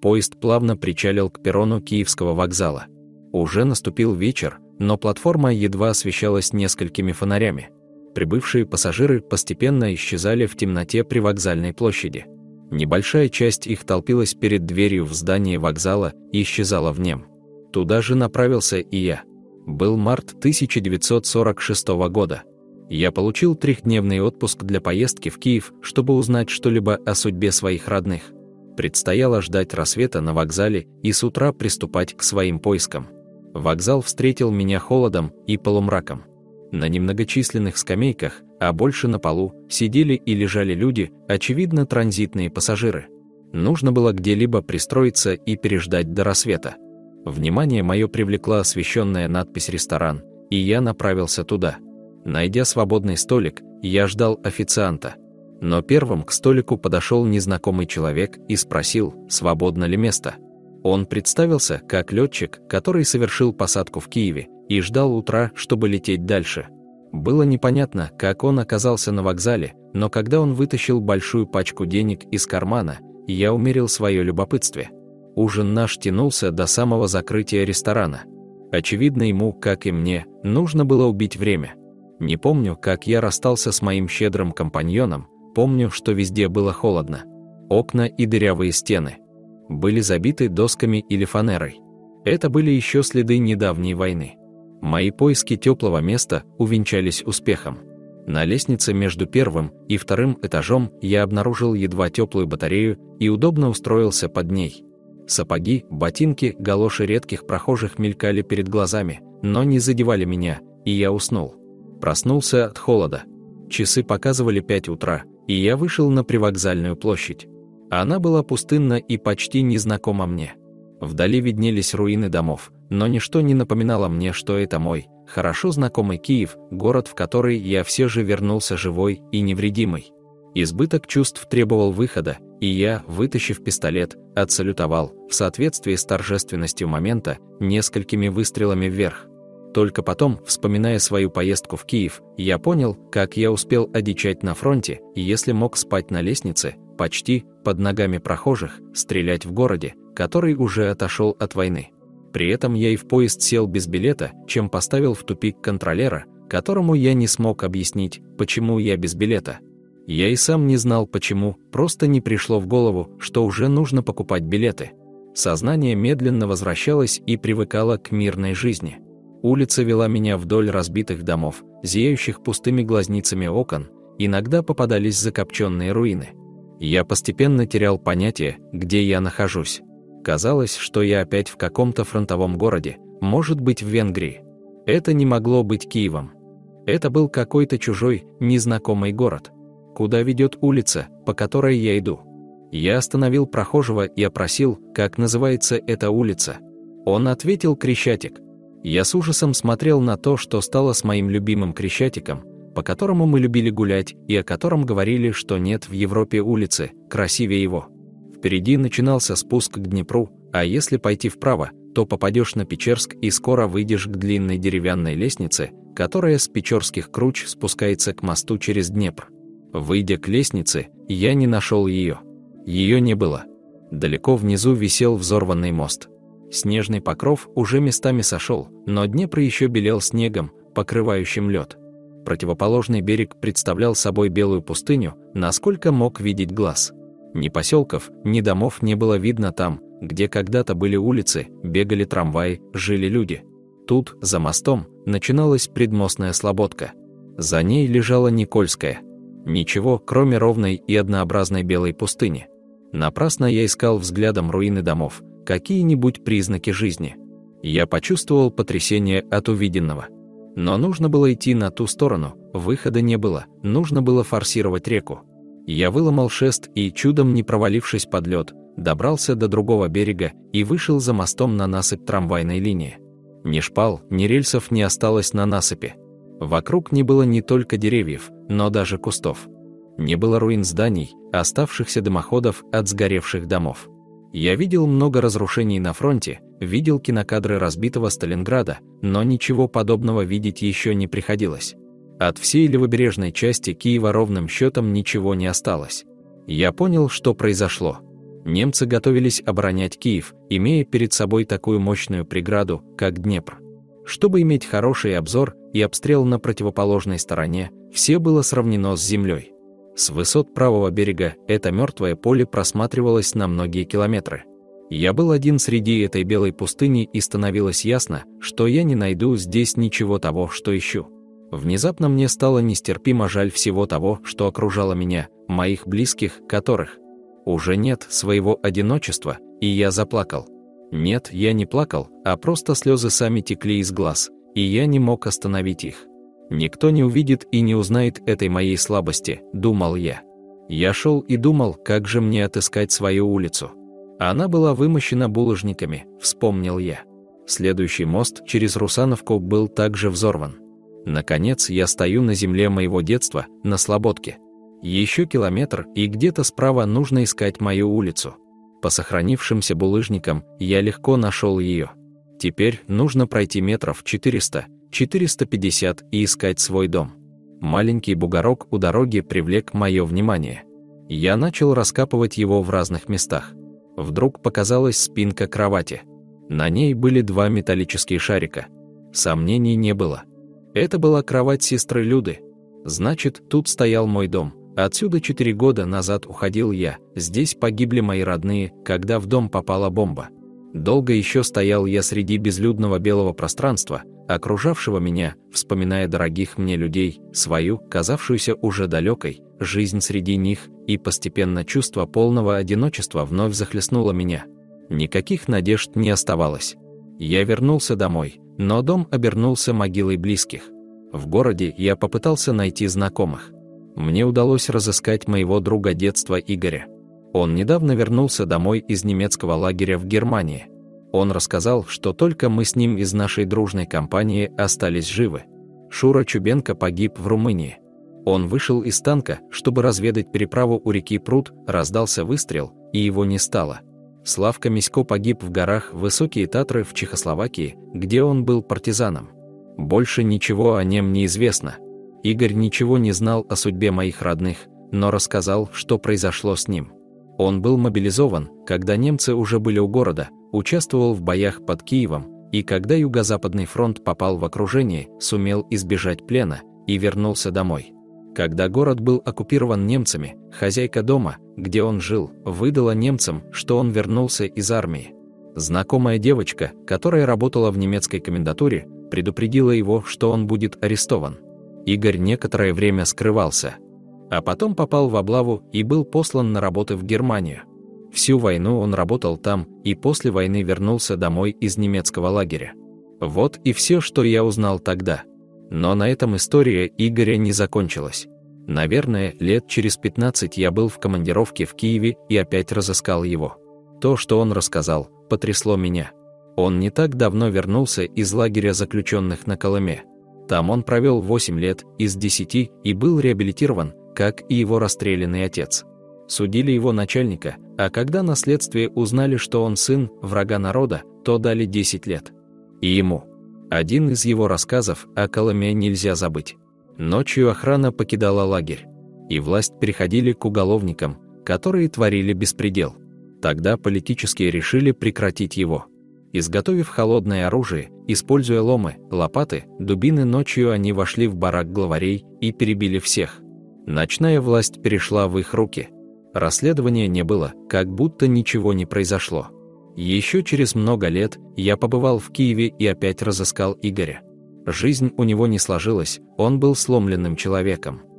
Поезд плавно причалил к перрону Киевского вокзала. Уже наступил вечер, но платформа едва освещалась несколькими фонарями. Прибывшие пассажиры постепенно исчезали в темноте при вокзальной площади. Небольшая часть их толпилась перед дверью в здание вокзала и исчезала в нем. Туда же направился и я. Был март 1946 года. Я получил 3-дневный отпуск для поездки в Киев, чтобы узнать что-либо о судьбе своих родных. Предстояло ждать рассвета на вокзале и с утра приступать к своим поискам. Вокзал встретил меня холодом и полумраком. На немногочисленных скамейках, а больше на полу, сидели и лежали люди, очевидно, транзитные пассажиры. Нужно было где-либо пристроиться и переждать до рассвета. Внимание мое привлекла освещенная надпись «Ресторан», и я направился туда. Найдя свободный столик, я ждал официанта. Но первым к столику подошел незнакомый человек и спросил, свободно ли место. Он представился как летчик, который совершил посадку в Киеве и ждал утра, чтобы лететь дальше. Было непонятно, как он оказался на вокзале, но когда он вытащил большую пачку денег из кармана, я умерил свое любопытство. Ужин наш тянулся до самого закрытия ресторана. Очевидно, ему, как и мне, нужно было убить время. Не помню, как я расстался с моим щедрым компаньоном, помню, что везде было холодно. Окна и дырявые стены были забиты досками или фанерой. Это были еще следы недавней войны. Мои поиски теплого места увенчались успехом. На лестнице между 1 и 2 этажом я обнаружил едва теплую батарею и удобно устроился под ней. Сапоги, ботинки, галоши редких прохожих мелькали перед глазами, но не задевали меня, и я уснул. Проснулся от холода. Часы показывали 5 утра, и я вышел на привокзальную площадь. Она была пустынна и почти незнакома мне. Вдали виднелись руины домов, но ничто не напоминало мне, что это мой, хорошо знакомый Киев, город, в который я все же вернулся живой и невредимый. Избыток чувств требовал выхода, и я, вытащив пистолет, отсалютовал, в соответствии с торжественностью момента, несколькими выстрелами вверх. Только потом, вспоминая свою поездку в Киев, я понял, как я успел одичать на фронте, и если мог спать на лестнице, почти, под ногами прохожих, стрелять в городе, который уже отошел от войны. При этом я и в поезд сел без билета, чем поставил в тупик контролера, которому я не смог объяснить, почему я без билета. Я и сам не знал почему, просто не пришло в голову, что уже нужно покупать билеты. Сознание медленно возвращалось и привыкало к мирной жизни. Улица вела меня вдоль разбитых домов, зияющих пустыми глазницами окон, иногда попадались закопченные руины. Я постепенно терял понятие, где я нахожусь. Казалось, что я опять в каком-то фронтовом городе, может быть, в Венгрии. Это не могло быть Киевом. Это был какой-то чужой, незнакомый город. Куда ведет улица, по которой я иду? Я остановил прохожего и опросил, как называется эта улица. Он ответил Крещатик. Я с ужасом смотрел на то, что стало с моим любимым Крещатиком, по которому мы любили гулять и о котором говорили, что нет в Европе улицы красивее его. Впереди начинался спуск к Днепру, а если пойти вправо, то попадешь на Печерск и скоро выйдешь к длинной деревянной лестнице, которая с Печорских круч спускается к мосту через Днепр. Выйдя к лестнице, я не нашел ее. Ее не было. Далеко внизу висел взорванный мост. Снежный покров уже местами сошел, но Днепр еще белел снегом, покрывающим лед. Противоположный берег представлял собой белую пустыню, насколько мог видеть глаз. Ни поселков, ни домов не было видно там, где когда-то были улицы, бегали трамваи, жили люди. Тут, за мостом, начиналась предмостная слободка. За ней лежала Никольская. Ничего, кроме ровной и однообразной белой пустыни. Напрасно я искал взглядом руины домов, какие-нибудь признаки жизни. Я почувствовал потрясение от увиденного. Но нужно было идти на ту сторону, выхода не было, нужно было форсировать реку. Я выломал шест и, чудом не провалившись под лед, добрался до другого берега и вышел за мостом на насыпь трамвайной линии. Ни шпал, ни рельсов не осталось на насыпи. Вокруг не было не только деревьев, но даже кустов. Не было руин зданий, оставшихся дымоходов от сгоревших домов. Я видел много разрушений на фронте, видел кинокадры разбитого Сталинграда, но ничего подобного видеть еще не приходилось. От всей левобережной части Киева ровным счетом ничего не осталось. Я понял, что произошло. Немцы готовились оборонять Киев, имея перед собой такую мощную преграду, как Днепр. Чтобы иметь хороший обзор и обстрел на противоположной стороне, все было сравнено с землей. С высот правого берега это мертвое поле просматривалось на многие километры. Я был один среди этой белой пустыни, и становилось ясно, что я не найду здесь ничего того, что ищу. Внезапно мне стало нестерпимо жаль всего того, что окружало меня, моих близких, которых уже нет, своего одиночества, и я заплакал. Нет, я не плакал, а просто слезы сами текли из глаз, и я не мог остановить их. Никто не увидит и не узнает этой моей слабости, думал я. Я шел и думал, как же мне отыскать свою улицу. Она была вымощена булыжниками, вспомнил я. Следующий мост через Русановку был также взорван. Наконец я стою на земле моего детства, на Слободке. Еще километр, и где-то справа нужно искать мою улицу. По сохранившимся булыжникам я легко нашел ее. Теперь нужно пройти метров 400-450 и искать свой дом. Маленький бугорок у дороги привлек мое внимание. Я начал раскапывать его в разных местах. Вдруг показалась спинка кровати. На ней были 2 металлические шарика. Сомнений не было. Это была кровать сестры Люды. Значит, тут стоял мой дом. Отсюда 4 года назад уходил я. Здесь погибли мои родные, когда в дом попала бомба. Долго еще стоял я среди безлюдного белого пространства, окружавшего меня, вспоминая дорогих мне людей, свою, казавшуюся уже далекой, жизнь среди них, и постепенно чувство полного одиночества вновь захлестнуло меня. Никаких надежд не оставалось. Я вернулся домой, но дом обернулся могилой близких. В городе я попытался найти знакомых. Мне удалось разыскать моего друга детства Игоря. Он недавно вернулся домой из немецкого лагеря в Германии. Он рассказал, что только мы с ним из нашей дружной компании остались живы. Шура Чубенко погиб в Румынии. Он вышел из танка, чтобы разведать переправу у реки Прут, раздался выстрел, и его не стало. Славка Мисько погиб в горах Высокие Татры в Чехословакии, где он был партизаном. Больше ничего о нем не известно. Игорь ничего не знал о судьбе моих родных, но рассказал, что произошло с ним. Он был мобилизован, когда немцы уже были у города, участвовал в боях под Киевом, и когда Юго-Западный фронт попал в окружение, сумел избежать плена и вернулся домой. Когда город был оккупирован немцами, хозяйка дома, где он жил, выдала немцам, что он вернулся из армии. Знакомая девочка, которая работала в немецкой комендатуре, предупредила его, что он будет арестован. Игорь некоторое время скрывался, а потом попал в облаву и был послан на работы в Германию. Всю войну он работал там и после войны вернулся домой из немецкого лагеря. Вот и все, что я узнал тогда. Но на этом история Игоря не закончилась. Наверное, лет через 15 я был в командировке в Киеве и опять разыскал его. То, что он рассказал, потрясло меня. Он не так давно вернулся из лагеря заключенных на Колыме. Там он провел 8 лет из 10 и был реабилитирован, как и его расстрелянный отец. Судили его начальника, а когда на следствии узнали, что он сын врага народа, то дали 10 лет. И ему. Один из его рассказов о Колыме нельзя забыть. Ночью охрана покидала лагерь, и власть переходили к уголовникам, которые творили беспредел. Тогда политические решили прекратить его. Изготовив холодное оружие, используя ломы, лопаты, дубины, ночью они вошли в барак главарей и перебили всех. Ночная власть перешла в их руки. Расследования не было, как будто ничего не произошло. Еще через много лет я побывал в Киеве и опять разыскал Игоря. Жизнь у него не сложилась, он был сломленным человеком.